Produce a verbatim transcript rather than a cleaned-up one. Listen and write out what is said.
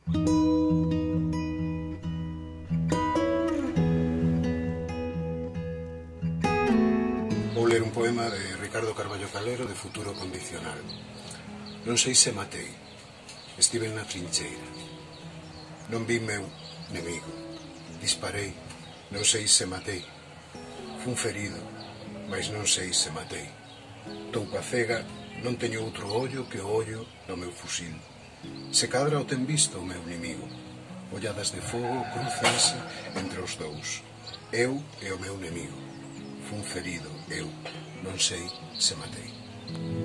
Vou ler un poema de Ricardo Carballo Calero de Futuro Condicional. Non sei se matei, estive na trincheira. Non vi meu nemigo, disparei, non sei se matei. Fun ferido, mas non sei se matei. Toupa cega, non teño outro ollo que o ollo do meu fusil. Se cadra o ten visto o meu inimigo. Olladas de fogo cruzanse entre os dous. Eu e o meu inimigo. Fun ferido, eu, non sei se matei.